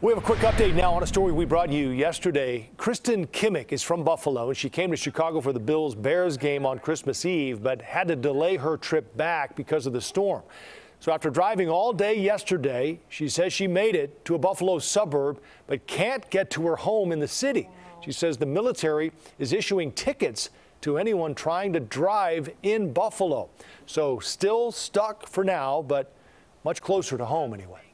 We have a quick update now on a story we brought you yesterday. Kristen Kimmick is from Buffalo, and she came to Chicago for the Bills-Bears game on Christmas Eve, but had to delay her trip back because of the storm. So after driving all day yesterday, she says she made it to a Buffalo suburb, but can't get to her home in the city. She says the military is issuing tickets to anyone trying to drive in Buffalo. So still stuck for now, but much closer to home anyway.